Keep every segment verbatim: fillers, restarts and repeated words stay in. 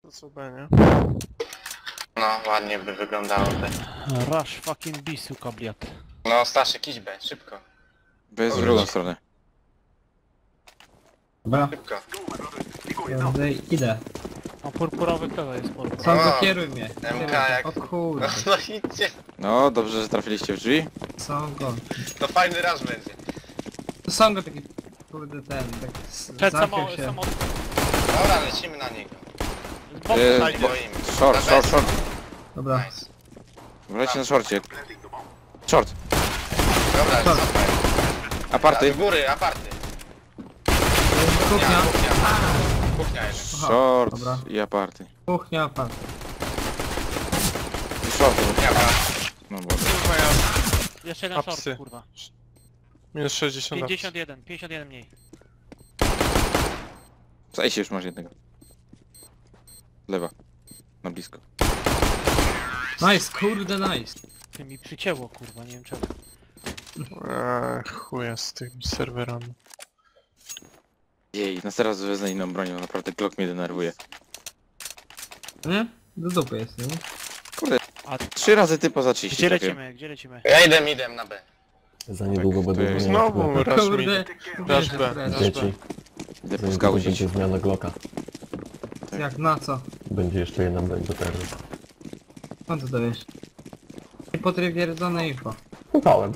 To co B, nie? No, ładnie by wyglądało te. Rush fucking B, suka bliat. No, Staszek, idź B, szybko, Bez w drugą stronę. Dobra, szybko. kurde, idę. A purpurowy kto jest purpurowy? Sam O, zakieruj mnie. M K jak- O kurde, No idźcie, No, dobrze, że trafiliście w drzwi. są go. to fajny raz będzie. To są go taki, kurde ten, tak s- Przed samo, zapiął się. samo... Dobra, lecimy na niego. Bomb Eee, stajnie. bo- Boimy. Short, short, short. Dobra, Nice. Wlecie na shorcie. Short. Dobra, Short. super. Aparty. Do góry, aparty. kuchnia, kuchnia. Kuchnia jest. Aha, Short dobra. i aparty. kuchnia, pan. I short. Kuchnia, aparty. No bo... Kurwa ja... Jeszcze jeden Apsy. short, kurwa. Minus sześćdziesiąt. pięćdziesiąt jeden, pięćdziesiąt jeden mniej. Zajście już masz jednego. Lewa. Na blisko. Nice, kurde, nice. Ty mi przycięło, kurwa, nie wiem czemu. Eee, chuja z tymi serwerami. Jej, nas teraz wezmę inną bronią, naprawdę Glock mnie denerwuje. Nie? Do dupy jest, nie? A Trzy razy typa za trzydzieści gdzie trafiłem. lecimy, gdzie lecimy? Ja idę, idę na B. Za niedługo Tak, to będą jest- zmiany Znowu Glocka. rush Kurde, mid. Rush B, kurde, rush Dzieci, B. Idę za niedługo poskaudzić. będzie zmiana Glocka. jak na co? Będzie jeszcze jedna broń do terenu. No to wiesz. Nie potwierdzone info. Ufałem.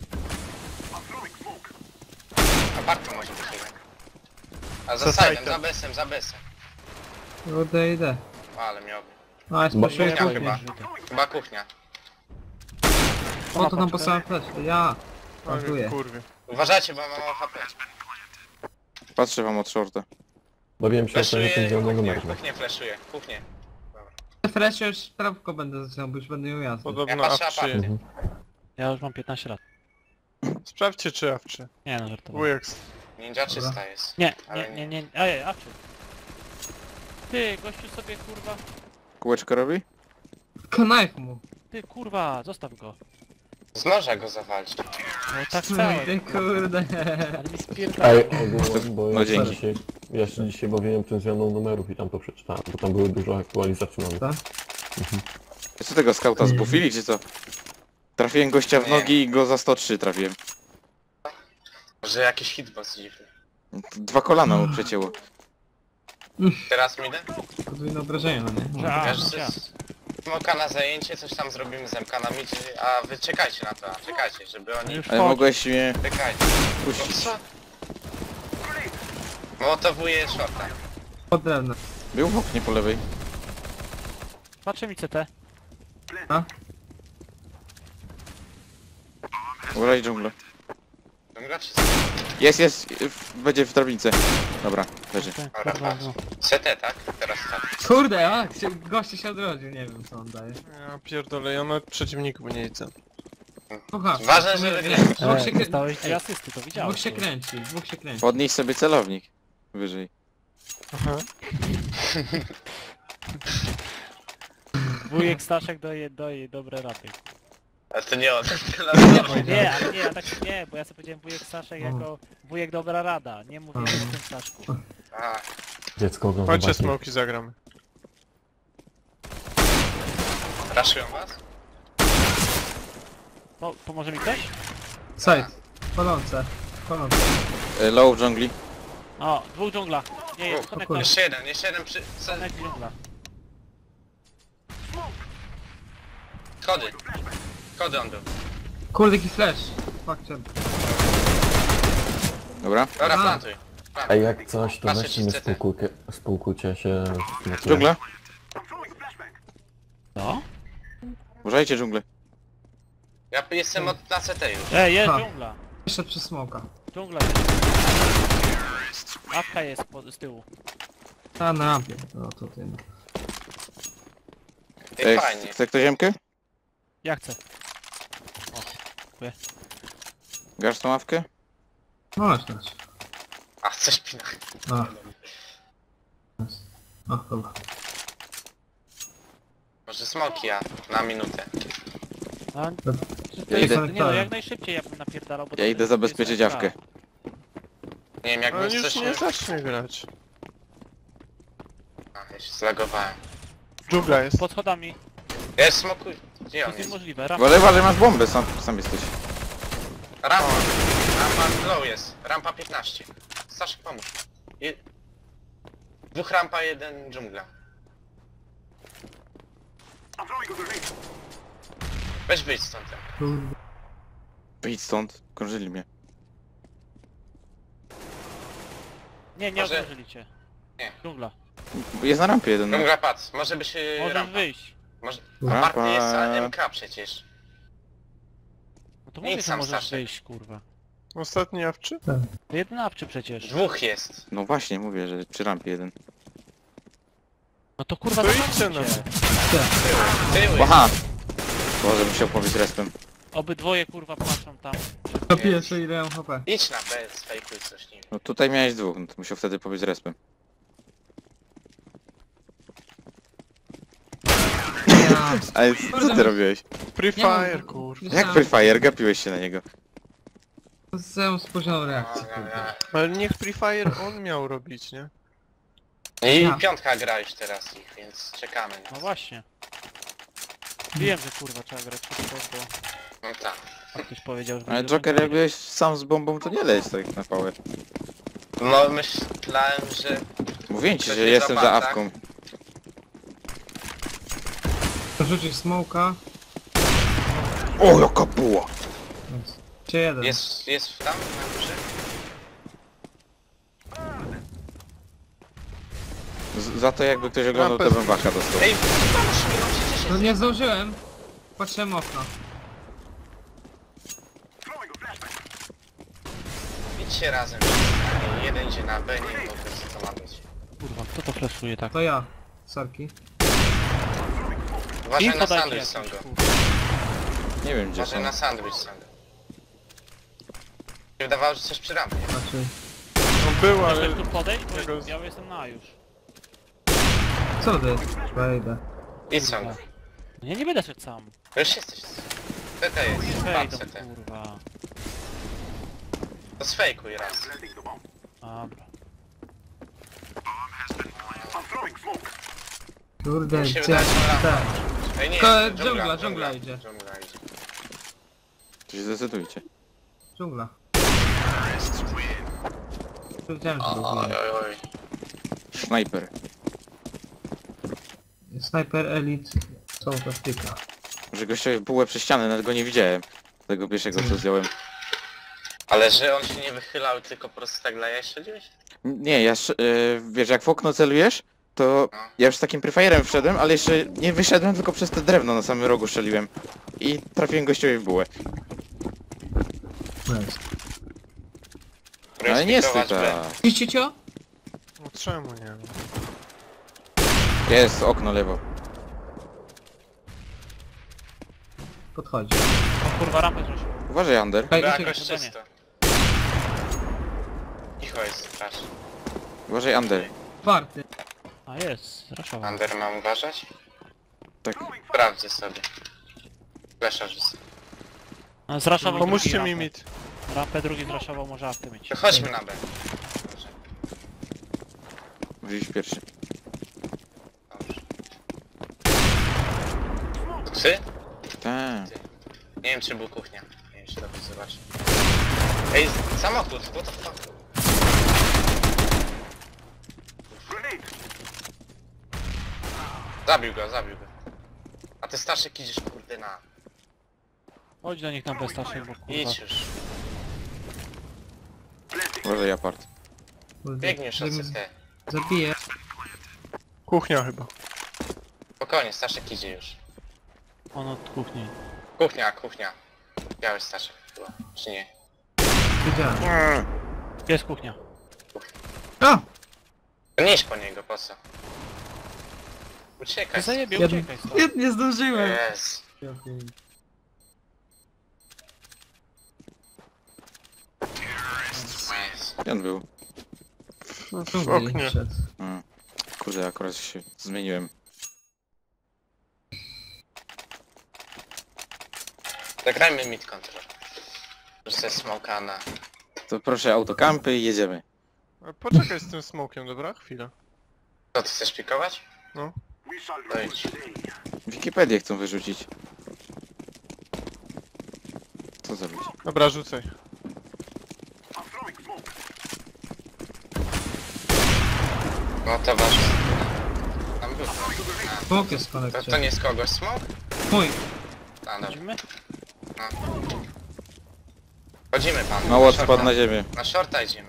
Aparty może być jednak. A Za za side'em, side'em. za besem, za besem. Kurde, idę. Ale miałby. Nice, Bo- poszuję Kuchnia kuchnię. chyba. Chyba kuchnia. O, to tam posłałem flash. Ja. Ale Plantuję. kurwie. Uważajcie, bo mam mało H P. Patrzę wam od shorta. Bawiłem się ostatnio tym Fleszuję, zielonego kuchnię, meczu. kuchnię fleszuję, kuchnię. Flash już prawko będę zaczynał, bo już będę miał jazdy. Podobno Ja patrzę awczy aparty. jest. Mhm. Ja już mam piętnaście lat. Sprawdźcie czy awczy. Nie no, żartowałem. Wujek. Ninja czysta jest. Nie, Ale nie, nie, nie, ej, a czy? Ty, gościu sobie kurwa, Kółeczko robi? Knife mu. ty kurwa, zostaw go. Z noża go zawalczy. No tak No chciałem, ty kurde. ale mi spierdala. Ej, ogółem, bo No ja dzięki. dzisiaj, ja się dzisiaj bawiłem tym zmianą numerów i tam to przeczytałem, bo tam były dużo aktualizacji nowych. Tak? Co tego skauta zbufili czy co? Trafiłem gościa w Nie. nogi i go za sto trzy trafiłem. Że jakiś hitbox dziwny. Dwa kolana mu przecięło. Teraz mi idę? Podwójne obrażenia, no nie? Że a, Ja że ja. smoka na zajęcie, coś tam zrobimy z M K na midzie, a wy czekajcie na to, a czekajcie, żeby oni... Już Ale chodź. mogłeś mnie Czekajcie. No puścić. co? Młotowuje shorta. Pod drewno. Był w oknie po lewej. Patrzę mi C T. Uważaj dżunglę. Dobra, czy... Jest, jest, w- będzie w drabince. Dobra, leży. Ty, Dobra, kurwa, patrz. no. C T, tak? Teraz tak. Kurde, a, się, goście się odrodził, nie wiem co on daje. Ja pierdolę, ja nawet przeciwników nie widzę. Słuchaj, Ważne, w sumie że wie- wygrałeś. Dwóch się, E, krę... dostałeś dwie Ej, asysty, to widziałem. dwóch się kręci, dwóch się kręci. Podnieś sobie celownik. Wyżej. Aha. Wujek Staszek daje, daje dobre rady. A to nie on. Nie, ale nie, ja tak nie, bo ja sobie powiedziałem wujek Staszek jako wujek dobra rada. Nie mówię o tym Staszku. A, Dziecko ogląda Chodźcie bajki. smoki zagramy. raszują was? Po, pomoże mi ktoś? Side. Kolące. Kolące. E, Low w dżungli. O, dwóch dżungla. Nie, jest O, konektor. Jeszcze jeden, jeszcze jeden przy... co- Konek dżungla. Schody. Schody on był. Kurde, jaki flash. Fuck, czem. Dobra. Dobra, Aha. plantuj. Ej, jak coś, to Patrzę weźcie ci mnie C T. spółkujcie, spółkujcie się z Dżungla. No? Uważajcie dżunglę. Ja jestem od, na C T już. Ej, jest Ha. dżungla. Wyszedł przez smoka. Dżungla jest. Apka jest po, z tyłu. A, na rampie. No to ty. no. Ej, E, fajnie. chce ktoś ziemkę? Ja chcę. Gasz tą ławkę? No chodź, chodź. A, coś pina. A. O, dobra. Może smoki, ja. Na minutę. No, Ja idę. Nie no, jak najszybciej ja bym napierdalał, bo Ja to idę jest- zabezpieczyć jest awkę. Nie wiem, jak Ale mi już coś nie nie... zacznie grać. A, ja się zlagowałem. Dżungla jest. Pod schodami. Ja smokuj. Gdzie To on jest jest? niemożliwe. Rampa. Uważaj, uważaj, masz bombę, sam, sam jesteś. Rampa. Rampa low jest. Rampa piętnaście. Staszek, pomóż. Je... Dwóch rampa, jeden dżungla. Weź wyjdź stąd. jak. Kurde. Wyjdź stąd, krążyli mnie. Nie, nie Może- otworzyli cię. Nie. Dżungla. Jest na rampie jeden. No. Dżungla padł. Może by się Możesz rampa. wyjść. Może... Rampa. Marty jest A M K przecież. No to Idź mówię, że sam, możesz Staszek. wyjść, kurwa. Ostatni awczy? To jedenawczy przecież. Dwóch jest. No właśnie, mówię, że przy rampie jeden. No to kurwa To zamknij idźcie na się. Tyły. Aha! Boże, musiał powiedzieć respem. Obydwoje kurwa patrzą tam. To pierwsze ile mam H P. Idź na B, sfejkuj coś, nie wiem. No tutaj miałeś dwóch, no to musiał wtedy powiedzieć respem. Ja. Ale co ty robiłeś? Free Nie mam- Fire, kurwa. Jak Free Fire? Gapiłeś się na niego. Mam spóźnioną A, reakcję. ja, kurde. ja. Ale niech Free Fire on miał robić, nie? I Ja. piątka gra już teraz ich, więc czekamy na No to. właśnie. Wiem, że kurwa trzeba grać szybko, bo No tak. ktoś powiedział, że... Ale będzie Joker, jak będzie- byłeś sam z bombą, to nie leć tak na pałę. No myślałem, że... Mówię ci, Ktoś że nie jestem za zapadł, tak? awką. Rzucić smoka. O, jaka buła! Cię jeden. Jest, jest tam na górze? Z, za to jakby ktoś oglądał, to Rampę- bym waka dostał. Ej, pomóż mi, no przecież No jest... nie zdążyłem. Patrzyłem okno. Idźcie razem. Jeden idzie na B, nie wiem co to ma być. Kurwa, kto to flashuje tak? To ja. Sorki. Uważaj Info na dajcie sandwich jakieś, są go. kurwa. Nie wiem gdzie Uważaj są. na sandwich są go. Mi się wydawało, że coś przy rampie. Znaczy. On był, ale... Chcesz tu podejść? Bo Tego- ja jestem na już. Co ty? Wejdę. Idź są go. No ja nie będę szedł sam. To już jesteś. C T jest. Wejdą, Patrz C T. kurwa. To sfejkuj raz. Dobra. Kurde, Mi się gdzie? wydaje, że rampa. Tak. Ej nie, Ko- dżungla, dżungla, dżungla idzie. Dżungla idzie. To się zdecydujcie. Dżungla. Wiedziałem, że Oj, był oj, oj. Snajper. Sniper Elite South Africa. Że gościowi bułę przez ścianę, nawet go nie widziałem. Tego pierwszego co zdjąłem. Ale że on się nie wychylał, tylko po prostu tak dla jaj strzeliłeś? Nie, ja sz- yy, wiesz jak w okno celujesz, to ja już z takim prefire'em wszedłem, ale jeszcze nie wyszedłem, tylko przez te drewno na samym rogu strzeliłem. I trafiłem gościowi w bułę. Nice. Ale nie jest Prowadź B. ta... Widzicie cio? No czemu nie? Jest okno lewo. Podchodzi. O kurwa, rampę zruszył. Uważaj, Ander. Ej, Była uciekaj. jakoś czysto. Cicho jest strasz. Uważaj, Ander. Czwarty. A jest, zraszował. Ander mam uważać? Tak. Sprawdzę sobie. Flesza rzucę. No, zraszował Pomóżcie drugi mi rampę. mit. Rampę drugi zraszował, może awkę mieć. To chodźmy na B. Dobrze. Wziąć pierwszy. Dobrze. Ty? Tak. Nie wiem czy był kuchnia. Nie wiem czy dobrze zobaczę. Ej, samochód, what the fuck? Zabił go, zabił go. A ty Staszek idziesz kurde na... Chodź do nich tam bez Staszek, bo kurwa. Idź już. Uważaj, apart. Kurde. Biegniesz od Zanim C T. Zabiję. Kuchnia chyba. Spokojnie, Staszek idzie już. On od kuchni. Kuchnia, kuchnia. Biały Staszek chyba, czy nie? Wiedziałem. Jest kuchnia. A! To nie idź po niego, po co? Uciekaj. Zajebie, Ja- uciekaj stąd. Nie, nie zdążyłem. Yes. Yes. Gdzie on był? W Dżungli oknie. wszedł. A. Kurde, akurat się zmieniłem. Zagrajmy mid control. Rzucę smoka na... To proszę, autokampy i jedziemy. A poczekaj z tym smokiem, dobra? Chwilę. Co, ty chcesz pikować? No. To idź. Wikipedię chcą wyrzucić. Co zrobić? Dobra, rzucaj. No to wasz. Tam był. Smok jest w A, to, konekcie. to nie z kogoś smok? Mój. A, dobra. Chodzimy? Chodzimy pan. Mało na shorta. spadł na ziemię. Na shorta idziemy.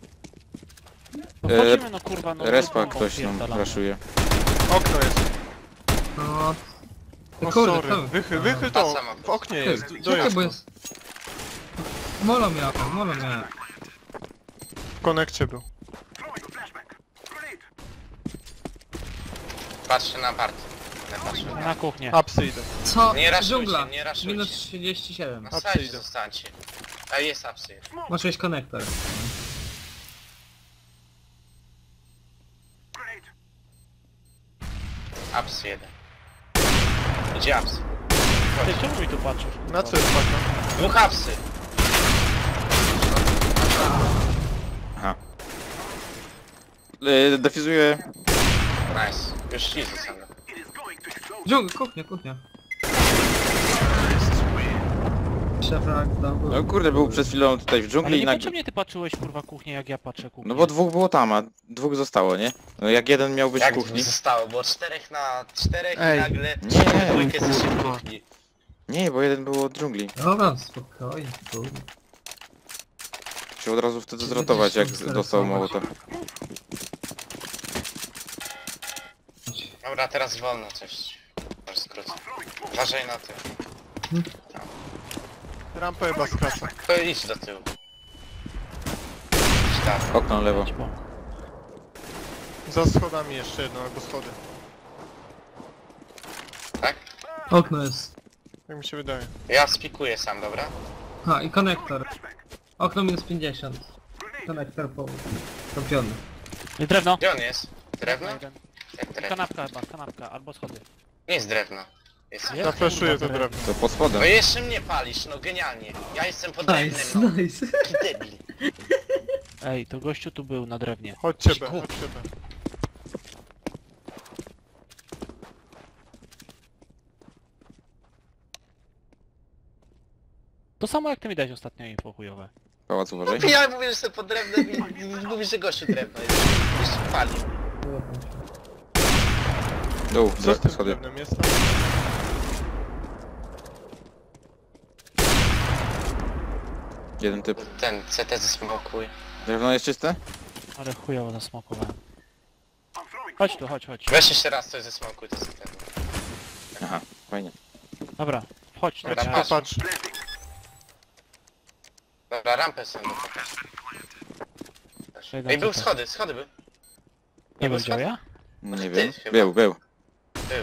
No E, chodzimy no kurwa, no. Respa no, ktoś nam popierdalamy. raszuje. Okno jest. No. O Kurde, sorry. to- Wychyl, A. wychyl to. A, samochód. W oknie Ty, jest. czekaj, Dojazd. bo jest... Molo miałem, molo miałem. W konekcie był. Patrzę na part. Nie patrzę. Na kuchnię. Apsy idę. Co? Nie raszujcie, Dżungla. nie raszujcie. Minus trzydzieści siedem. Na Apsy sajcie idę. zostańcie. A jest apsy. Masz mieć konektor. Apsy jeden. Gdzie apsy? Ty czemu mi tu patrzysz? Na co jest paka? Dwóch apsy. Aha. E, defizuję. Nice. Już szli ze sobą. Dżungla, kuchnia, kuchnia. Szefrak, tam był. No kurde, był przed chwilą tutaj w Ale dżungli i nie nagle... patrzę mnie ty patrzyłeś kurwa kuchnię jak ja patrzę kuchnię. No bo dwóch było tam, a dwóch zostało, nie? No jak jeden miał być w Jak kuchni... zostało? Było czterech na czterech Ej. i nagle Nie. trzech dwójkę ze w kuchni. Nie, bo jeden był od dżungli. Dobra, spokojnie, kurde. Się od razu wtedy Czy zrotować, jak będziesz dostał stresować? mołota. Dobra, teraz wolno coś. Może skrócę. Uważaj na tył. Rampa chyba skraca. To idź do tyłu. Idź tam. Okno lewo. Za schodami jeszcze jedno, albo schody. Tak? Okno jest. Jak mi się wydaje. Ja spikuję sam, dobra? A, i konektor. Okno minus pięćdziesiąt. Konektor po... Topiony. I drewno. Gdzie on jest? Drewno? Jeden. Jak drewno? Kanapka chyba, kanapka, albo schody. Nie jest drewno. Jest... Nie? Zafreszuję to Kurwa, drewno. To pod spodem. No i jeszcze mnie palisz, no genialnie. Ja jestem pod Nice, drewnem, no. nice. Jaki debil. Ej, to gościu tu był na drewnie. Chodźcie B, Ciku. chodźcie B. To samo jak ty mi dałeś ostatnio info chujowe. Pałac uważaj. Ja mówię, że jestem pod drewnem i, i mówisz, że gościu drewno jest. Jeszcze pali. Dół, Co z tym schody. drewnem jest tam? Jeden typ. Ten C T zesmokuje. Drewno jest czyste? Ale chujowo zasmokowałem. Chodź tu, chodź, chodź. Weź jeszcze raz coś zesmokuj, to C T. Aha, fajnie. Dobra, chodź tu. Dobra, Chodź, patrz. popatrz. Dobra, rampę sobie pokaż. Przejdę Ej, był C T. schody, schody był. Nie był był dział ja? Nie Ty wiem. chyba. Był, był. Był.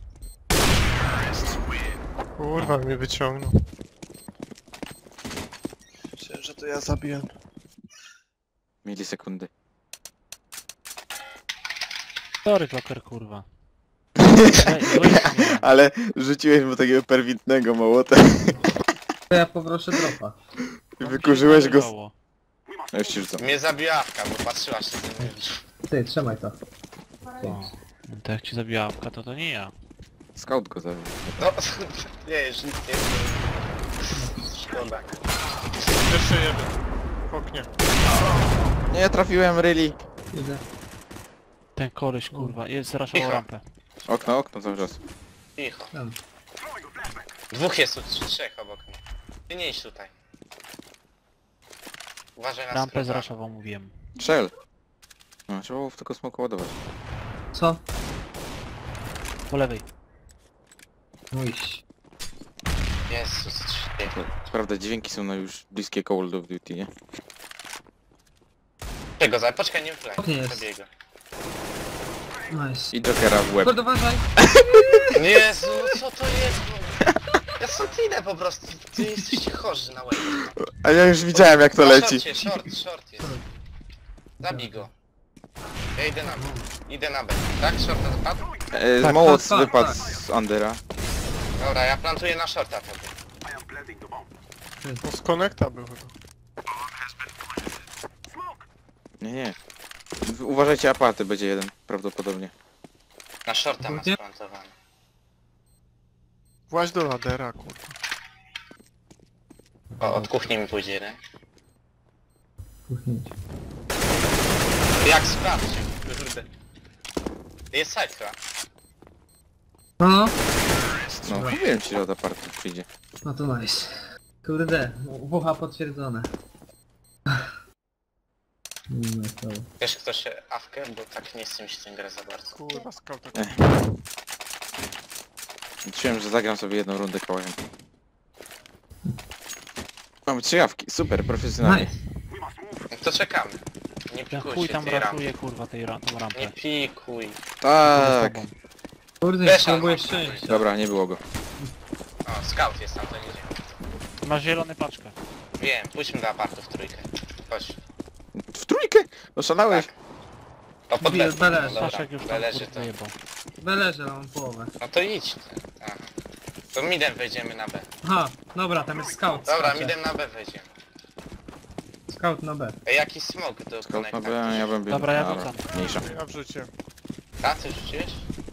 Kurwa, mnie wyciągnął. Myślałem, że to ja zabiłem. Milisekundy. Sorry, Joker, kurwa. Ej, dwójka miałem. Ale rzuciłeś mu takiego perwitnego mołota. To ja poproszę dropa. I wykurzyłeś go... z- Dało. No już ci rzucam. Mnie zabiła awka, bo patrzyła się z tym. Ty, trzymaj to. O, to jak ci zabija awka, to to nie ja. Scout go zabił. No, nie, już nic nie szkoda. Jeszcze jeden. W oknie. Nie, trafiłem, really. Idę. Ten koleś, kurwa, jest zraszował Cicho. rampę. Okno, okno cały czas. Cicho. Tam. Dwóch jest tu, trz- trzech obok mnie. Ty nie idź tutaj. Uważaj na Rampę skróta. zraszował, mówiłem. Shell. No, trzeba było w tylko smoku ładować. Co? Po lewej. Mójś. Jezus, świetnie. To, prawda, dźwięki są na już bliskie Call of Duty, nie? Czego za? Poczekaj, nie wychylaj. Nie jest. Zabiję go. Nice. I Jokera w łeb. Kurde, uważaj. Jezu, no co to jest? No? Ja sotinę po prostu. Ty jesteście chorzy na łeb. A ja już widziałem jak to Na leci. Shorcie, short, short jest. Zabij go. Ja idę na B. Idę na B. Tak? Shorta zapadł? E, Tak, mołot tak, tak, wypadł tak. z Undera. Dobra, ja plantuję na shorta wtedy. No z konekta był chyba. Nie, nie. W- Uważajcie, aparty będzie jeden, prawdopodobnie. Na shorta ma Gdzie? splantowany. Właź do ladera, kurwa. O, od kuchni mi pójdzie, nie? Kuchnięcie. Jak sprawdźcie, kurde. Jest side chyba. No, No, mówiłem ci, że od apartu przyjdzie. no to nice. Kurde, no, wucha potwierdzone. No to... Wiesz kto się awkę, bo tak nie chce mi się ten grę za bardzo. Kurwa, skautek. Liczyłem, że zagram sobie jedną rundę kołem. Mamy trzy jawki, super, profesjonalnie. Nice. No to czekamy. Nie Ten pikuj chuj się tam tej rampy. raszuje kurwa tej ra tą Nie rampę. pikuj. Tak. Kurde, Wiesz, próbuję ale- szczęścia. Dobra, nie było go. O, scout jest tam, to nie idzie. Masz zielony paczkę. Wiem, pójdźmy do apartu w trójkę. Chodź. W trójkę? Oszalałeś? O, pod Bie- B. belerz. No dobra, Staszek już tam beleży kurwa to. wyjebał. Beleżę, mam połowę. No to idź. Aha. To midem wejdziemy na B. Aha, dobra, tam jest scout. Dobra, skacze. midem na B wejdziemy. Scout na B. Ej, jaki smog do Skąd konekta? no ja bym Dobra, ja Dobra, wracam. mniejsza. Ja w życie. A, ty rzuciłeś?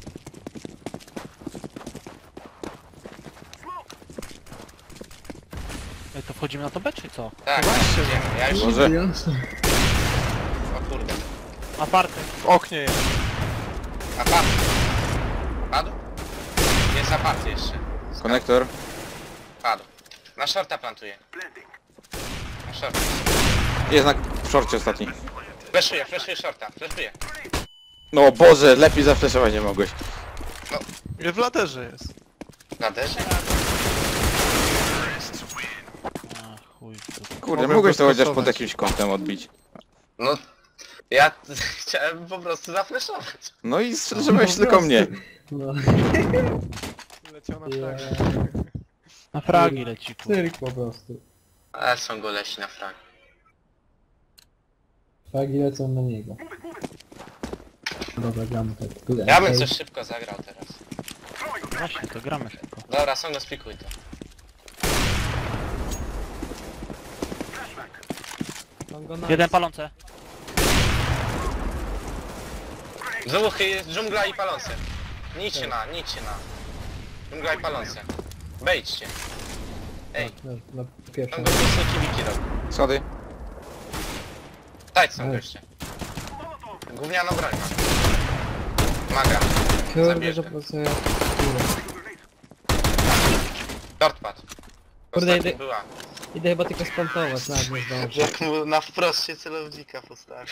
Ej, to wchodzimy na to B czy co? Tak, Właśnie. idziemy. Ja już... Może? O kurde. Aparty. W oknie jest. Apart. Padł? Jest apart jeszcze. Konektor. Padł. Na shorta plantuje. Na shorta. Jest na w szorcie ostatni. Fleszuje, fleszuje shorta, fleszuje. No Boże, lepiej zafleszować nie mogłeś. I w laderze jest. Na derze? A chuj. to- Kurde, Mogę mogłeś to chociaż pod dostosować. jakimś kątem odbić. No... Ja chciałem po prostu zafleszować. No i sfleszowałeś tylko mnie. No, Leciał na Ja. flagę. Na fragi leci kurwa. cyrk po prostu. Ale są golesi na frag. Flagi lecą na niego. Dobra, gramy tak. Kurde, Ja bym okej. coś szybko zagrał teraz. Właśnie, to gramy szybko. Dobra, Songo, spikuj to. Mam go na... Jeden palące. Dwóch jest dżungla i palące. Nic się na, nic się na. Dżungla i palące. Wejdźcie. Ej, Na, na pierwszą. Songo, tu wiki robi. Schody. Daj są goście. Gówniano broń ma. Maga. Kurde, Zabierze. że po co ja... Short pad. Kurde, Ostatni idę- była. Idę chyba tylko splantować, nawet nie zdążę. Jak mu na wprost się celownika postawi.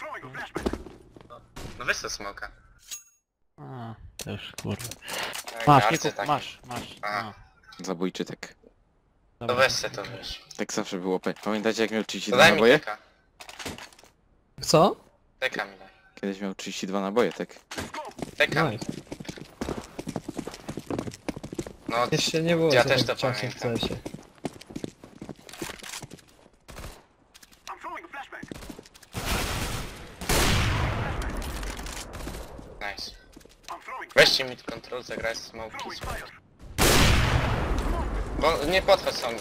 No weź to smoka. A, też kurwa. Tak, Masz, nie arce kup, takie. masz, masz. A. A, Zabójczy tek. To dobra. weź se to weź. Tak zawsze było. P. Pamiętacie jak miał trzydzieści To dwa daj mi naboje? teka. Co? Teka mi daj. Kiedyś miał trzydzieści dwa naboje, tak. Teka mi. Nice. No, Jeszcze nie było Ja za też tak to w czasie w pamiętam. cesie. nice. Weźcie mi control, zagraj smoke. Bo nie podchodź sądu.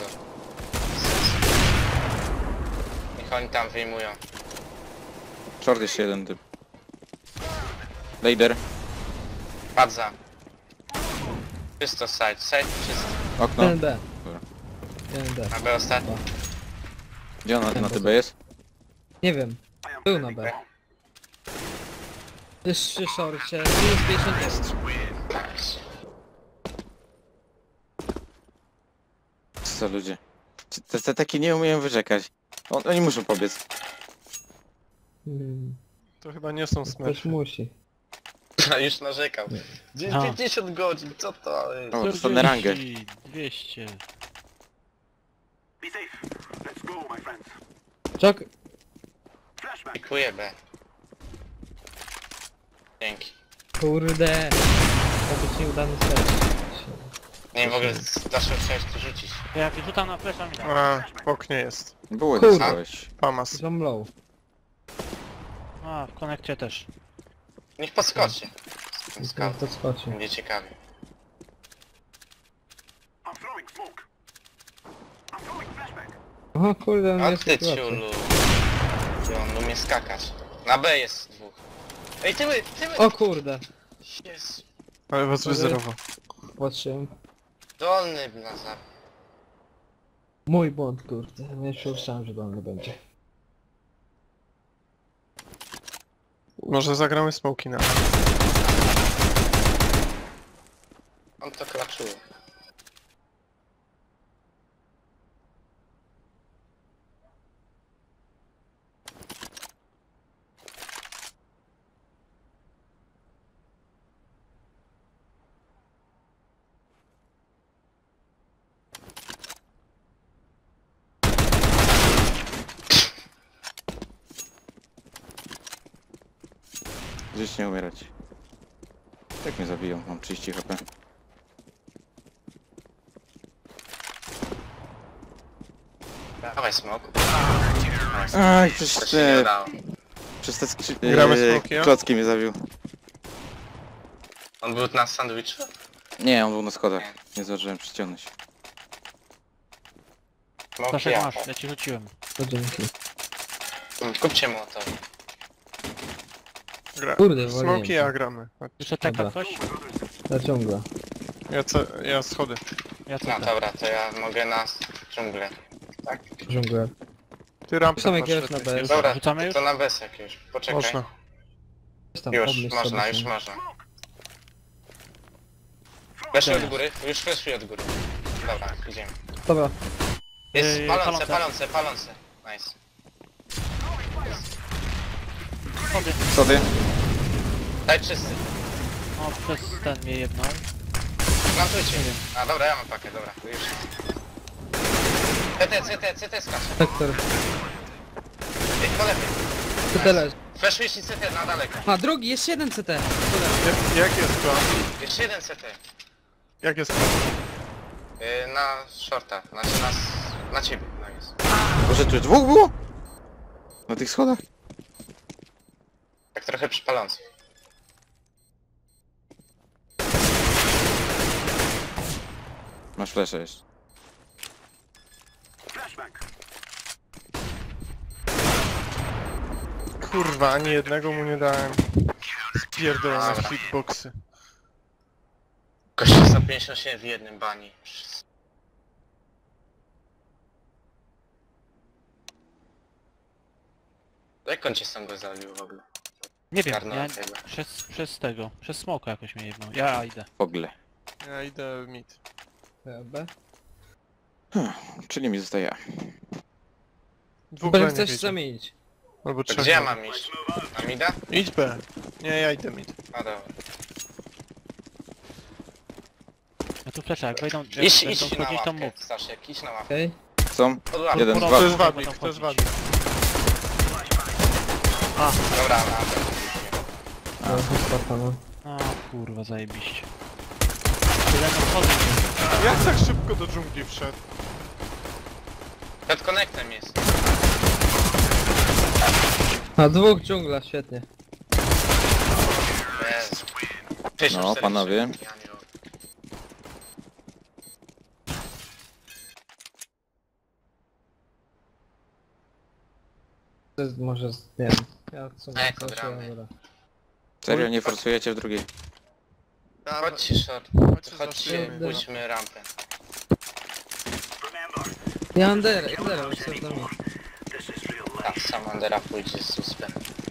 Niech oni tam wyjmują. Short jeszcze jeden typ. Lader. Padł za. Czysto side, side czysto. Okno. Jeden B. Dobra. Jeden B. A B ostatni. Gdzie on na, na tybie jest? Nie wiem. Był na B. Jest przy szorcie. Minus pięćdziesiąt jest. Nice. Co ludzie? Ci- Te, te takie nie umieją wyrzekać. On, oni muszą pobiec. Hmm, To chyba nie są ktoś smerfy. musi. Już narzekał. A. pięćdziesiąt godzin, co to jest? O, dostanę rangę. czterdzieści, dwieście. Czok. Pikuję B. Dzięki. Kurde. To być nieudany set. Nie wiem, w ogóle Daszu chciałeś tu rzucić. Ja rzucam na flesza mi da. A, w oknie jest. Było Kurde. dostałeś. Famas. Są low. A, w konekcie też. Niech podskoczy. To Scout. podskoczy. Będzie ciekawie. O kurde, on A jest ty sytuacja. ciulu. Ty, on umie skakać. Na B jest dwóch. Ej, tyły, tyły! O kurde. Jezu. Ale was Sorry. wyzerował. Patrzyłem. Dolny na za... Mój błąd, kurde. Nie przypuszczałem, że dolny będzie. Może zagramy smoki na... On to klaczuje. Żyć nie umierać. Jak mnie zabiją? Mam trzydzieści H P. Dawaj smoku. Aj, przez To się nie te... udało. Przez te skrzy... Gramy eee, smoki, ja? klocki mnie zabił. On był na sandwichu? Nie, on był na schodach. Nie zdążyłem przyciągnąć. Smoki Staszek ja. masz, ja ci rzuciłem. To dzięki. Kupcie mu to. Gra... Kurde, waliłem Smoki to. a gramy. Jeszcze czeka Dobra. ktoś? Ja ciągle. Ja, ce... ja schody. Ja No co? dobra, to ja mogę na dżunglę. Tak? Ciągle. Ty rampę Są masz jakiegoś lepiej. na B. Już Dobra, rzucamy już? to na besek już. Poczekaj. Można. Jest tam Już, podnieść można, sobie już się. można. Fleszuj od góry, już fleszuj od góry. Dobra, idziemy. Dobra. Jest Yy, palące, palące. palące, palące. Nice. Schody. Schody? Daj czysty. O, przez ten mnie jedną. Plantujcie. A dobra, ja mam pakę, dobra, to już. C T, C T, C T skacze. Sektor. Ej, po lewej. Co ty leży? Fleszujesz i C T na daleko. A drugi, jest jeden C T. Jak, jak jest plan? Jeszcze jeden C T. Jak jest plan? Yy, na shorta, znaczy na, s- na ciebie, no jest. Boże, tu już dwóch było? Na tych schodach? Tak trochę przypalący. Masz flesze jeszcze. Kurwa, ani jednego mu nie dałem. Spierdolone Dobra. hitboxy. Kości sto pięćdziesiąt osiem w jednym bani. Jak on cię sam go zabił w ogóle? Nie wiem, Garnął ja tego. przez, przez tego, przez smoka jakoś mnie jedną. Ja idę. W ogóle. Ja idę mid. B. Czyli mi zostaje A. Dwóch B B nie chcesz wiedzie. zamienić. Albo To trzech. gdzie ja B. mam iść? Na mida? Idź B. Nie, ja idę mid. No dobra. Ja tu flesza, jak wejdą, jak Idź, będą idź na wchodzić to łapkę, mów. Staszek, idź na łapkę. Okej. Są? Pod łapkę. Jeden, Pora- dwa. To jest Będą wadnik, to wchodzić. jest wadnik. Dobra, na łapkę. No, to Spartana. A kurwa, zajebiście. Tyle na wchodzą. Jak tak szybko do dżungli wszedł? Przed connectem jest. A dwóch dżungla, świetnie. Jezu. sześćdziesiąt No, cztery, panowie. ja nie mogę. To jest może, z- nie wiem. Ja sobie Eko, zobaczę, gramy. dobra. Serio, nie forsujecie w drugiej? Chodźcie short. Chodźcie, Chodźcie, zaczniemy. pójdźmy rampę. Ja Under, Under, już sobie do mnie. Tak, sam Andera pójdzie z suspem.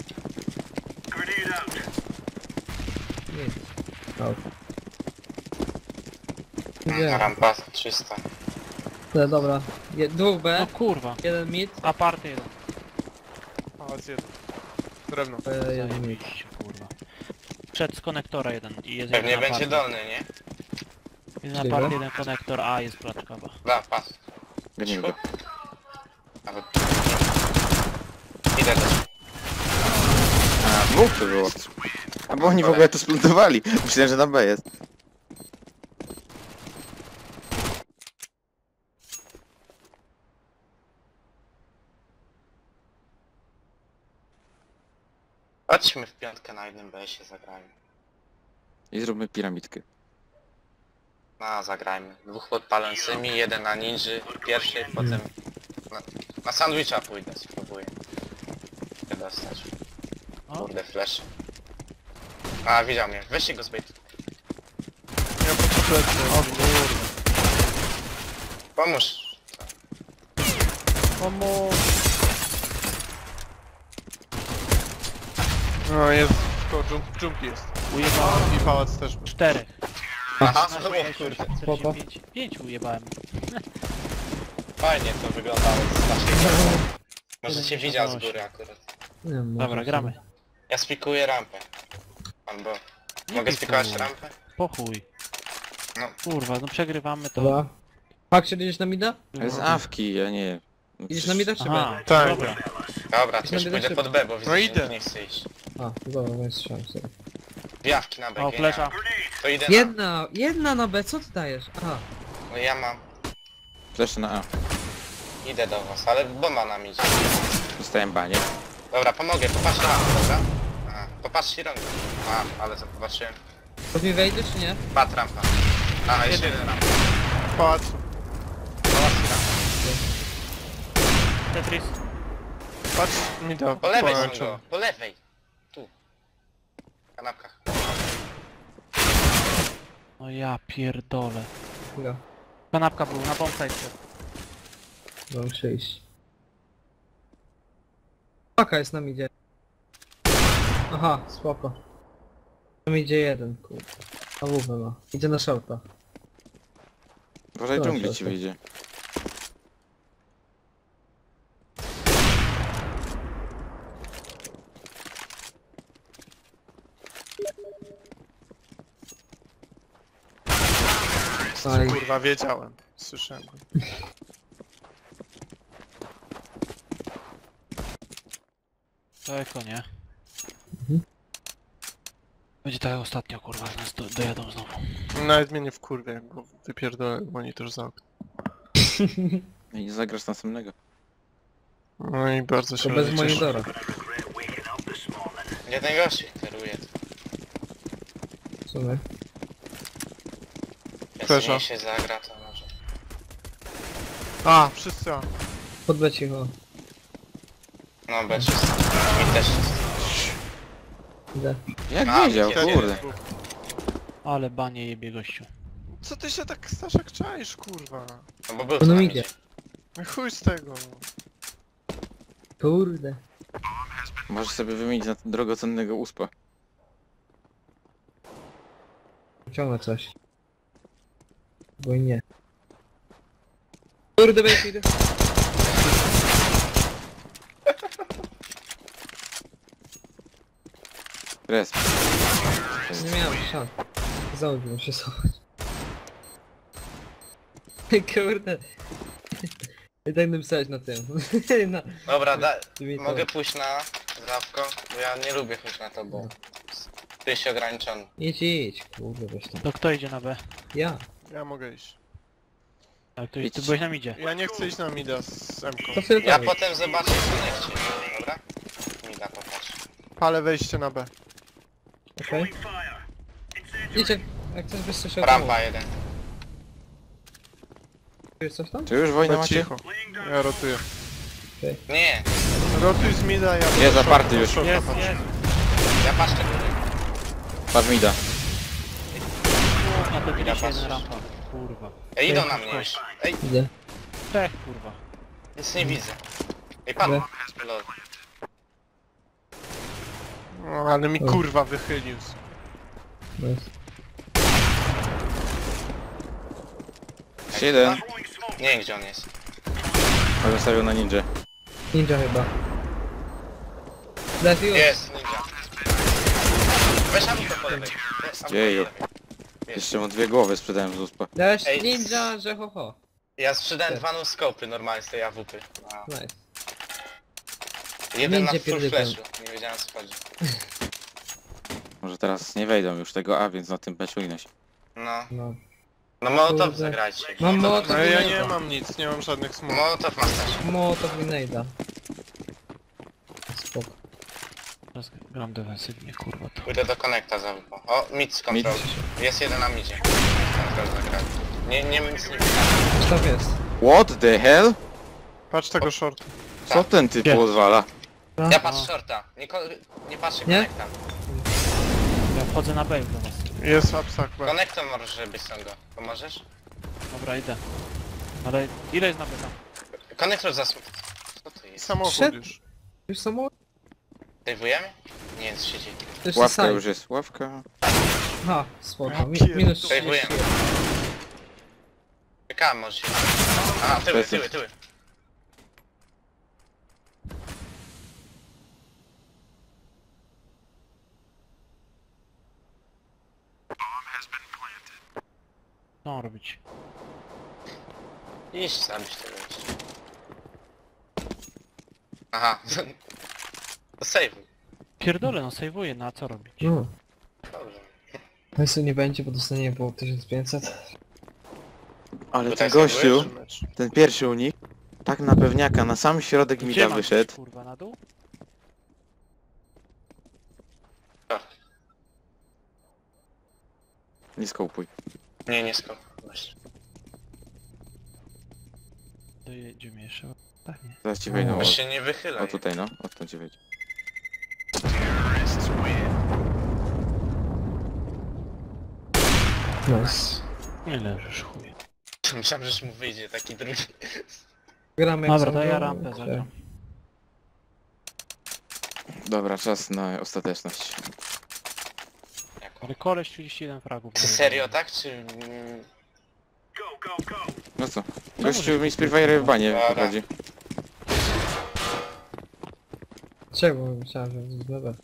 Nie. Out. No, Gdzie? rampa czysta. No, dobra. Je, dwóch B, No kurwa. jeden mid, Aparty jeden. A, jest jeden. Drewno. e, jeden mid. Zajebiście, kurwa. Przed z konektora jeden i jest Pewnie jeden będzie aparty. dolny, nie? Jeden aparty, jeden konektor, a jest placzkowa. Da, pas. Gonimy go. Nawet. Idę do ciebie. A, dwóch to było. A bo oni w ogóle to splantowali. Myślałem, że na B jest. Chodźmy w piątkę na jednym B S ie zagrajmy. I zróbmy piramidkę. No, zagrajmy. Dwóch pod palącymi, jeden na ninży, pierwszy, potem... Na, na sandwicha pójdę, spróbuję. się dostać. O. Kurde, flash. A, widział mnie. Weźcie go z bait. Ja po plecy. O kurwa. Pomóż. Pomóż. No jest, tylko dżum, dżumki jest. Ujebałem. I pałac też był. Czterech. Aha, Na no swoje kurde. czterdzieści pięć. Pięć ujebałem. Fajnie to wyglądało z naszej strony. Może cię widział z góry akurat. Nie wiem, Dobra, może gramy. Ja spikuję rampę. Albo... Nie Mogę pikuj. spikować rampę? Po chuj. No. Kurwa, no przegrywamy to. Dobra. Fakcie, idziesz na mida? To jest awki, ja nie... Idziesz na mida czy Aha, B? Tak. dobra. Dobra, to już Będę pójdę szybko. pod B, bo widzę, No że idę. nikt nie chce iść. A, dobra, weź strzelam sobie. Wiawki na B, O, genialnie. flesza. To idę na... Jedna, jedna na B, co ty dajesz? Aha. No ja mam... Flash na A. Idę do was, ale bomba nam idzie. Dostałem banie. Dobra, pomogę, popatrz na rampę, dobra? A, popatrz rąk. A, ale co popatrzyłem. To mi wejdzie czy nie? Pat rampa. A, jeszcze jeden rampa. Pałac. Pałac i rampa. Tetris. Patrz mi da. Po lewej są pomarańczowy. go, po lewej. Tu. W kanapkach. No ja pierdolę. Chwila. Kanapka był na bombsite. Mam przejść. Paka jest na midzie. Aha, spoko. Tam idzie jeden, kurde. A W W ma. Idzie na shorta. Uważaj, Dobra, dżungli ci dobra. wyjdzie. Aj, Kurwa, wiedziałem. Słyszałem go. To eko, nie? Mhm. Będzie tak jak ostatnio, kurwa, z nas do, dojadą znowu. Nawet mnie nie wkurwia, jak go wypierdolę monitor za okno. No i nie zagrasz następnego. No i bardzo się to bez cieszę. monitora. Nie najgorszy kieruje. W sumie. Flesza. Jak się zagra, to może. A, wszyscy A. Podleć cicho. No, B czysto. Mi też czysto. Idę. Jak A, wiedział, widziałem. kurde. Ale banie jebie gościu. Co ty się tak, Staszek, czaisz, kurwa? No bo był No to na idzie. midzie. No chuj z tego. Kurde. Możesz sobie wymienić na drogocennego uspa. Ciągnę coś. Bo i nie. Kurde, będzie idę. Resp. Nie miałem szans. Założyłem się schować. Kurde. I tak napisałeś na tym. na... Dobra, da... tymi to- mogę pójść na zdrawko, bo ja nie lubię chodzić na to, bo... Ty jesteś ograniczony. Idź, idź. Kurde, weź tam. To kto idzie na B? Ja. Ja mogę iść. A ty, Idź. ty byłeś na midzie. Ja nie chcę iść na mida z M-ką. To sobie Ja tam potem zobaczę konekcie, dobra? Mi da popatrz. Palę wejście na B. Okej. Idź, jak, jak chcesz byś coś Rampa jeden. Czujesz coś tam? Czy już wojnę No macie? cicho. Ja rotuję. Nie, Rotuj z mida, ja... Jest zaparty już. Shorta Jest, patrzę. jest. ja patrzę góry. Patrz mi da. Na Tetrisie Ja jeden patrzę. rampa. Kurwa. Ej, idą na mnie już. Ej, Idę. Trzech, kurwa. nic nie widzę. Ej, padł. Lol. No, ale mi kurwa wychylił. Nice. Jeden. Nie wiem gdzie on jest. Ale zostawił na ninja. Ninja chyba. Trafił. Jest, ninja. Weź auto po lewej. Weź auto po Dzieju. lewej. Jest. Jeszcze mu dwie głowy sprzedałem z uspa. Dałeś Ej, ninja, że ho ho. Ja sprzedałem dwa no-scopy normalnie z tej A W P. A. Nice. Jeden na Ninja full pierdykam. flashu. Nie wiedziałem co chodzi. Może teraz nie wejdą już tego A, więc na tym B czujność. się. No. No. No Mołotow Kurde. zagrajcie. Mam Mołotow- No ja Dobra. nie mam nic, nie mam żadnych smok. Mołotow ma stać. Mołotow i nejda. Spoko. Teraz gram defensywnie, kurwa to. Pójdę do konekta za W P. O, mid z kontrol. Jest jeden na midzie. Kontrol zagrali. Nie, nie, nic nie widzę. Co tam jest? What the hell? Patrz tego shorta. Co ten typ Gdzie? odwala? Ja patrzę shorta. Nie, ko- nie patrzę Nie? konekta. Ja Wchodzę na B do was. Jest apsak B. Konektor może być Songo. Pomożesz? Dobra, idę. Ale ile jest na B tam? Konektor zasm... Co to jest? Samochód Szedł. już. Już samo? Sejwujemy? Nie wiem co się dzieje. To jest Ławka side. już jest, ławka. Aha, spoko. Mi, pierdolę. minus Sejwujemy. trzydzieści. Czekałem może się... A, tyły, Lecę. tyły, tyły. Co mam robić? Iść zabić tego jeszcze. Aha. To sejwuj. Pierdolę, no sejwuję, no a co robić? No. Dobrze. Hajsu nie będzie, bo dostaniemy po tysiąc pięćset. Ale Tutaj ten gościu, sejwujesz? Mecz. ten pierwszy unik, tak na pewniaka, na sam środek Gdzie mida mam iść, wyszedł. kurwa, na dół? Nie skołpuj. Nie, nie skok. Właśnie. Dojedziemy jeszcze. Tak, nie. Zaraz ci wejdą. Weź O, się nie wychylaj. o tutaj no, odtąd ci wejdzie. Nice. Nie leżysz, chuj. Myślałem, że mu wyjdzie taki drugi. Gramy jak Dobra, są to ja gramy, rampę tak. zagram. Dobra, czas na ostateczność. Ale koleś trzydzieści jeden fragów. Czy serio tak, czy... mm, No co? Gościu mi Spitfire w banie Dobra. prowadzi. Czego? Myślałem, że jest dobra.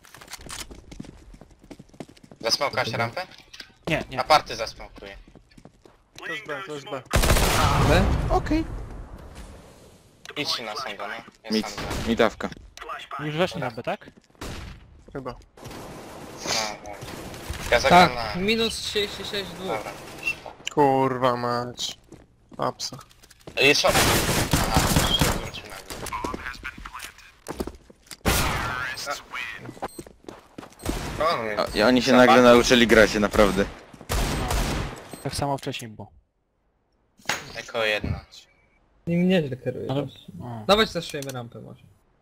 Zasmałkałaś rampę? Nie, nie. Aparty zasmałkuje. To jest B, to jest B. B? Okej. Idź na Songo, no. Ja Mit, sam gram. mitawka. Już weszli na B, tak? Chyba. No, no. Ja zagram Tak, na... minus trzydzieści sześć dwóch. Dobra. Kurwa mać. Apsa. Jest short. Aha, już się wrócił na górę. No, no, A, I oni się nagle nauczyli grać naprawdę. Tak samo wcześniej było. jako jedna. Nim nieźle kieruje. Ale- właśnie. O. Dawać zaszujemy rampę może.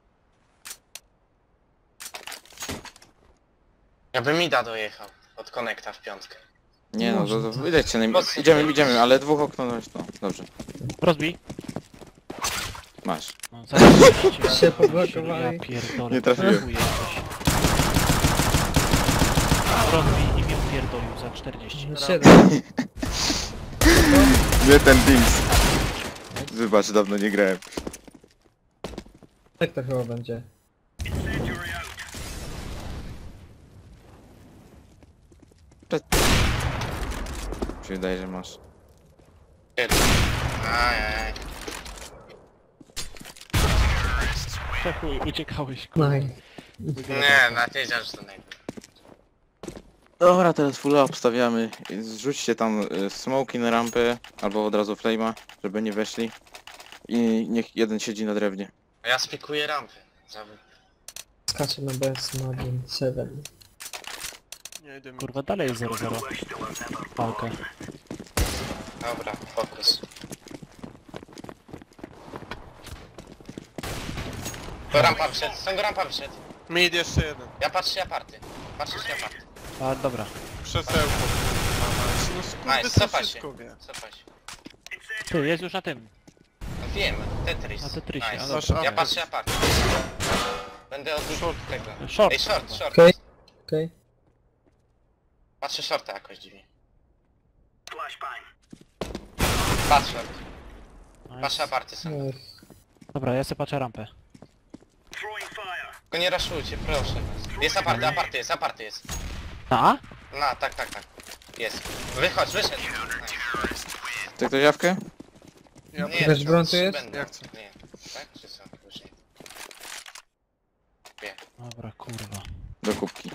Ja bym Mida dojechał od konekta w piątkę. Nie no, to, Można. to wydajcie na Mocno. Idziemy, idziemy, ale dwóch okno, no, no dobrze. Rozbij. Masz. No, zaraz Się poblokowali. Ja pierdolę. Nie trafiłem. chuj jesteś. Rozbij i mnie pierdolił za czterdzieści. No siedem. Nie ten Teams. Wybacz, dawno nie grałem. Tak to chyba będzie. Mi się wydaje, że masz. Ajaj. To chuj, uciekałeś. No kurwa. i Nie, na tej że to najpierw. Dobra, teraz full up stawiamy. Zrzućcie tam y, smoki na rampę, albo od razu flame'a, żeby nie weszli. I niech jeden siedzi na drewnie. A ja spikuję rampy. Za- skacze na B z Margin siedem. Nie idę mi. Kurwa, dalej jest zero zero. Pałkę. Dobra, fokus. To rampa wszedł, są rampa wszedł. Mid jeszcze jeden. Ja patrzę aparty. Patrzę się aparty. A dobra. Przesełko. No skurde, Nice, co cofa się. wszystko wie. Cofaj się. Ty, jest już na tym. No wiem, Tetris. Na Tetrisie, Nice. ale Masz dobra. Ja apy. patrzę aparty. Będę od Short. tego. Short. Ej, short, short. Okej. Okej. Patrzę shorta jakoś dziwnie. Patrz short. Nice. Patrzę aparty są. No, Dobra, ja sobie patrzę rampę. Tylko nie raszujcie, proszę. Jest aparty, aparty jest, aparty jest. Na A? No, tak, tak, tak. Jest. Wychodź, wyszedł. Chce ktoś jawkę? Ja Nie, Też to broń tu jest? będę. Ja chcę. Nie. Tak, czy co? Już nie. Nie. Dobra, kurwa. Do kubki.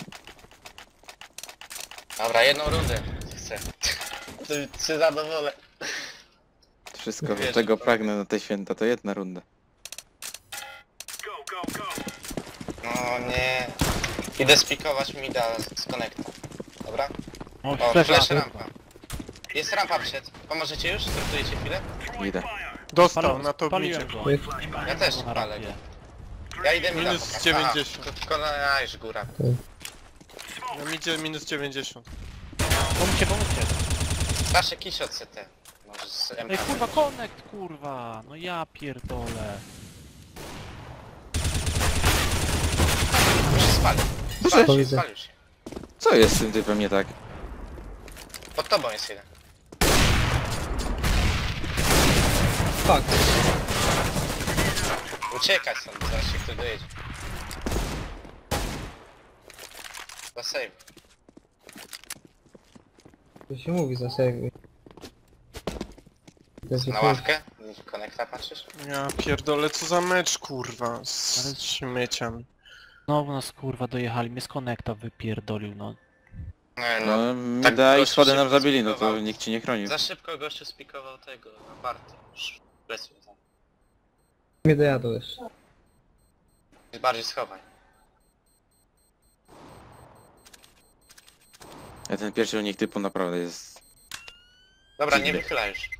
Dobra, jedną rundę chcę. Ty, ty zadowolę. Wszystko, Wiesz. czego pragnę na te święta, to jedna runda. No nie. Idę spikować mida z konekta. Dobra? O, O, flash flash rampa. rampa. Jest rampa przed. Pomożecie już? Startujecie chwilę? Idę. Dostał Paliłem, na to paliłem bicie. go. Oj. Nie ma- Ja nie też ma go na palę rampie. Ja idę mida Minus pokazać. dziewięćdziesiąt. Aha, tylko na a, już góra. No idzie minus dziewięćdziesiąt. Pomóżcie, pomóżcie. Staszek kiś od C T. Może z M Ej K. kurwa, connect kurwa. No ja pierdolę. Już się spalił. Proszę. Spalił się, Widzę. spalił się. Co jest z tym typem nie tak? Pod tobą jest jeden. Fuck. Uciekać stąd, zaraz się ktoś dojedzie. Za save. To się mówi za save. Na ławkę? Konekta patrzysz? Ja pierdolę, co za mecz, kurwa, z Ale- śmieciami. Znowu nas kurwa dojechali, mnie z connecta wypierdolił, no. Nie no. No, mi tak da i gościu schody się nam zabili, no to spikował. nikt ci nie chronił. Za szybko gościu spikował tego, Barty. Już presję tam. Nie dojadą jeszcze. Bardziej schowaj. Ja ten pierwszy unik typu naprawdę jest... Dobra, nie Dziwny. wychylaj już.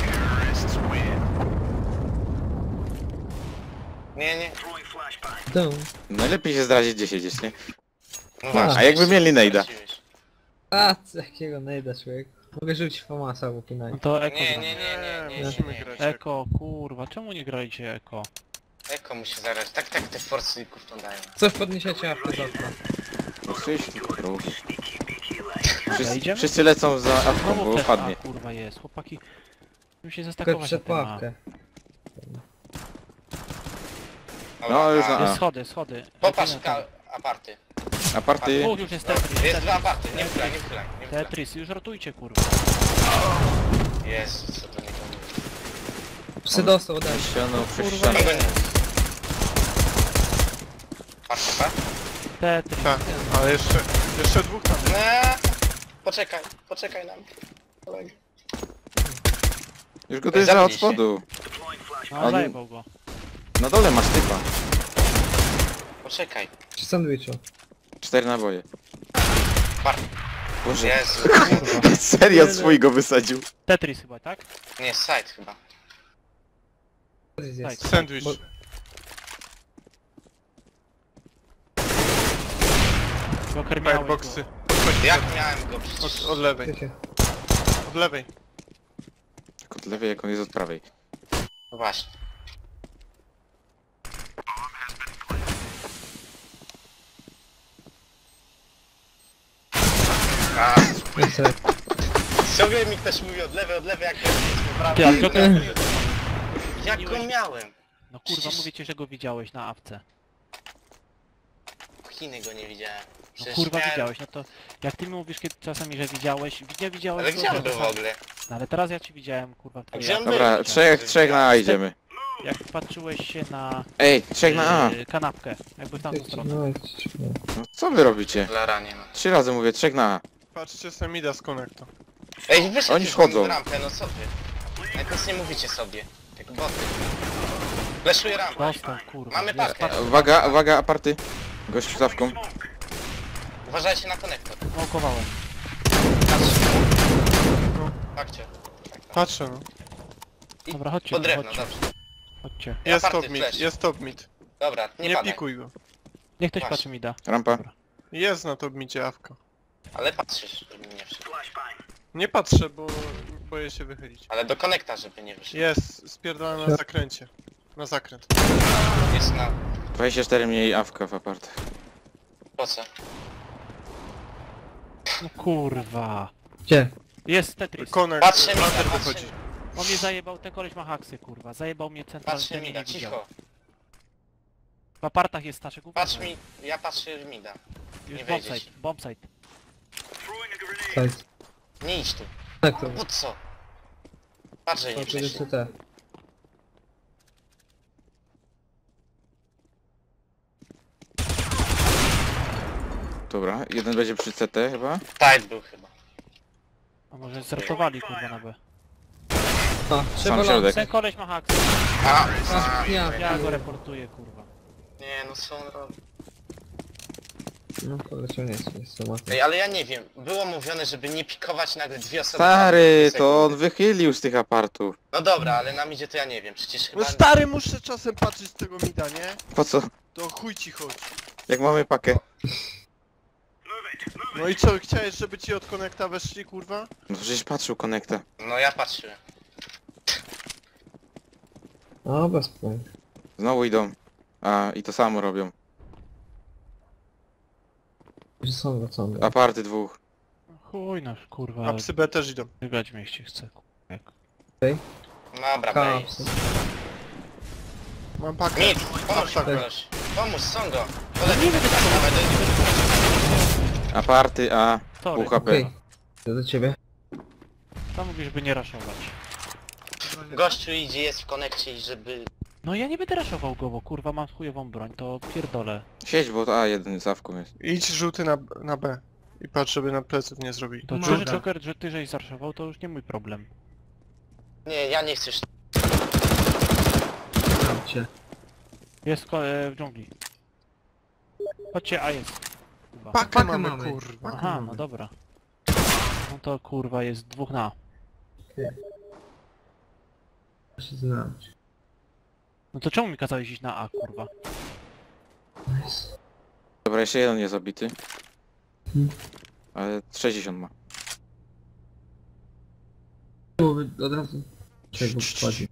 Nie, nie. Dum. Najlepiej się zdradzić gdzie siedzieć, nie? No A, właśnie. a jakby mieli nejda? straciłeś. A, co jakiego najda człowiek. Mogę rzucić famasa w No opinanie. to Eko Nie, gramy. nie, nie, nie, nie, nie, musimy nie. grać. Eko, kurwa, czemu nie graliście Eko? Eko musi zagrać. Tak, tak te forcyków to dają. Coś podniesiecie awkę z okna. No coś tu próbuj. Dobra, Wszyscy, idziemy? wszyscy lecą za awką, Znowu bo też padnie. A, kurwa jest, chłopaki. Musimy się Tylko zastakować na przed tym A. ławkę. No, już na- a, Jest A. schody, schody. Popatrz, Lecimy ka- tam. aparty. Aparty... Dwóch już jest Tetris. Jest dwa Tetris, aparty, nie wchylaj, nie wchylaj, nie wchylaj. Tetris, już rotujcie kurwa. Jezu, co to nie pomówi. Psy dostał ode mnie. Ścianą, przez Kurwa. ścianę. Kogo nie? Patrz, patrz. Tetris. Tak, ale jeszcze, jeszcze dwóch tam jest. Nie. Poczekaj, poczekaj nam. Kolega. Już go dojeżdża od Zabili się. spodu. No On- zajebał go. Na dole masz typa. Poczekaj. Przy sandwichu. Cztery naboje. Patrz. Boże, Jezu. serio swój go wysadził. Tetris chyba, tak? Nie, side chyba. Tetris jest. Sandwich. Bo- Joker miał Fireboxy. Jak miałem go Od, przecież? od lewej, Wiecie. od lewej. Tak od lewej jak on jest od prawej. No właśnie. A, Niestety. ciągle mi ktoś mówi od lewej, od lewej, jak to jest Ty, ale prawda. Joker... Jak go miałem? No kurwa, mówię ci, że go widziałeś na awce. Chiny go nie widziałem. No Przecież kurwa miałem... widziałeś, no to... Jak ty mi mówisz kiedy, czasami, że widziałeś, nie widziałeś... Ale to- gdzie on to był w samo. ogóle? No ale teraz ja ci widziałem, kurwa, w gdzie twojej on awce. Dobra, był? trzech, trzech na A idziemy. Jak patrzyłeś się na... Ej, trzech na A. yy, kanapkę, jakby w tamtą stronę. No, idź, no. No, co wy robicie? Laranie, no. Trzy razy mówię, trzech na A. Patrzcie, Samida z connecta. Ej, wyszedł Oni już wchodzą. na rampę, no co wy? Jak nic nie mówicie sobie. Jak boty. Fleszuję rampę. Dostał, kurwa. Mamy Jest, pakę. patrz, Uwaga, uwaga, aparty. Gość z awką. Uważajcie na konektor. smokowałem. Patrzcie. No. Patrzcie. Tak, tak. Patrzę, no. I Dobra, chodźcie, po drewno, chodźcie. dobrze. Chodźcie. Ja Jest party top mid, flash. jest top mid. Dobra, nie, Nie padaj. pikuj go. Niech ktoś Właśnie. patrzy mi da. Rampa. Jest na top midzie awka. Ale patrzysz, żeby nie wszedł. Nie patrzę, bo boję się wychylić. Ale do konekta, żeby nie wyszedł. Jest, spierdala na zakręcie. Na zakręt. Jest na... dwadzieścia cztery mniej awka w apartach. Po co? No kurwa. Gdzie? Jest Tetris. Konek, Patrzę mi, laser patrzę wychodzi. mi. On mnie zajebał, ten koleś ma haksy, kurwa. Zajebał mnie centralnie, Patrzcie ten mnie mi, da, nie widział. cicho. W apartach jest Staszek, uważaj. Patrz mi, ja patrzę w mida. Już nie bombsite, wejdziesz. bombsite. Side. Nie idź tu. Tak to. Po co? Patrz, że nie To przeszli. jest te. Dobra, jeden będzie przy C T chyba. Tight był chyba. A może zrotowali, kurwa, na B. O, trzeba środek. Ten koleś ma haksy. A, A, a, ja. Ja go reportuję, kurwa. nie no co on robi? No, poleciał nie jest, jest to Ej, ale ja nie wiem. Było mówione, żeby nie pikować nagle dwie osoby. Stary, w to on sekundy. wychylił z tych apartów. No dobra, ale nam idzie to ja nie wiem. Przecież chyba... No stary, muszę czasem patrzeć z tego mida, nie? Po co? To chuj ci chodzi. Jak mamy pakę. No i co, chciałeś, żeby ci od konekta weszli, kurwa? No przecież patrzył konekta. No ja patrzyłem. No, bez problemu. Znowu idą. A, i to samo robią. Gdzie są wracamy? Aparty dwóch. Chuj nasz kurwa, A psy B też idą. wygrać mnie się chce. kurwa, jak- Dobra, bej. Kapsy. Mam pakę. Mid, pomóż tak. koleś. Pomóż, Songo. Polepiej nawet do Aparty A, Sorry, pół H P. Okej. Idę do ciebie. tam mówisz, by nie raszować. Gościu idzie, jest w konekcie i żeby... No ja nie będę raszował go, bo kurwa mam chujową broń, to pierdolę. Siedź, bo to A jeden z awką jest. Idź żółty na, na B. I patrz, żeby na pleców nie zrobili. To Dobra. czy, że Joker, że ty żeś zaraszował, to już nie mój problem. Nie, ja nie chcę już... Mam cię. Jest ko- e, w dżungli. Chodźcie, a jest. Chyba. Pakę, Pakę mamy, mamy. kurwa. Aha, no dobra. No to kurwa jest dwóch na. Da się znać. No to czemu mi kazałeś iść na A, kurwa? Nice. Dobra, jeszcze jeden jest zabity. Hmm. Ale sześćdziesiąt ma. Byłoby od razu. Czego wchodzi?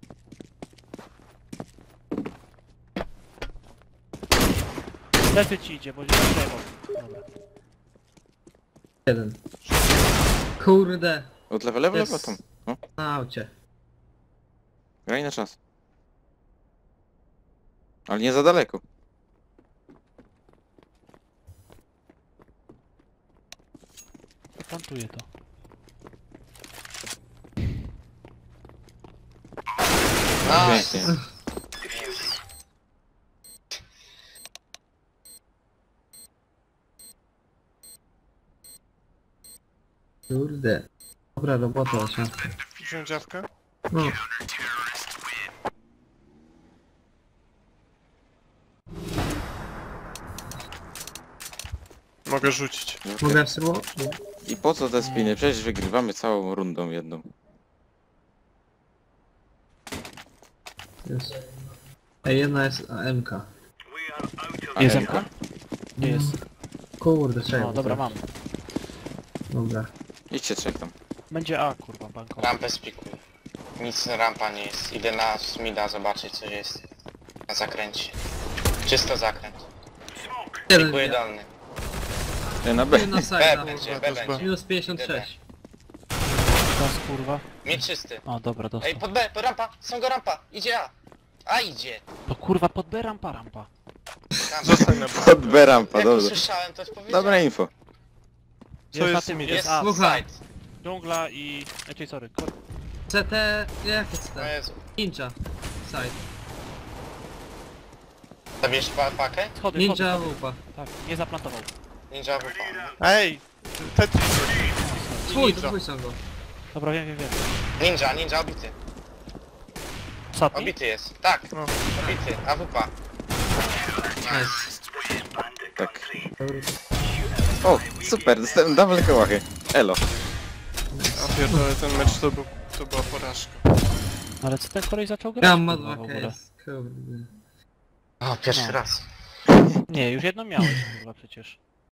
Lecy ci idzie, bo nie zajmował. Dobra. Jeden. Kurde. Od lewo, lewo, lewo Jest tam. No, na aucie. graj na czas. Ale nie za daleko. Plantuję to. Nice. Pięknie. Kurde. Dobra robota się. Wziąć dziawkę? No. Mogę rzucić. Mogę spróbować? I po co te spiny? Przecież wygrywamy całą rundą jedną. Jest. Ej, jedna jest A M K. A Jest Emka? Emka? Nie jest. Kurde, czekaj. No dobra, mam. Dobra. Idźcie trzech tam. Będzie A, kurwa, banko. Rampę spikuj. Nic rampa nie jest. Idę na Smida zobaczyć co jest. Na zakręcie. Czysto zakręt. Jeden Pikuję ja. dolny. E, na B. Na B side. będzie, B to jest B. będzie. Minus pięćdziesiąt sześć. Teraz kurwa. Mid czysty. O, dobra, dostał. Ej, pod B, pod rampa, są go rampa, idzie A. A idzie. To kurwa pod B rampa, rampa. Rampa. Zostań na B. Pod B rampa, Jak dobrze. usłyszałem, to powiedziałem. Dobra info. Co Jest na jest tym, mid? jest Jest A. Słuchaj. side. Dżungla i... Znaczy, sorry. Kor... C T... Jakie C O T? Jezu. Ninja. Side. Zabierz pa pakę? Schody, schody, Ninja schody. wupa. Tak, nie zaplantował. Ninja wupa. Ej! Tetris. Twój, to Ninja. twój są go. Dobra, wiem, wiem, wiem. Ninja, ninja obity. Ostatni? Obity jest. Tak, No. obity. A wupa. Nice. Tak. O, super, dostałem double kołachy. Elo. A pierdolę, ten mecz to, był, to była porażka. Ale co ten kolej zaczął grać? Gram ma kurwa, w dwa ogóle? K S. Kurde. O, pierwszy No. raz. Nie, już jedno miałeś, kurwa, przecież.